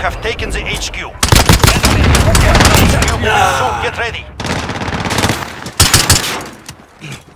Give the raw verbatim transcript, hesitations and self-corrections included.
have taken the H Q. H Q moving soon. Get ready.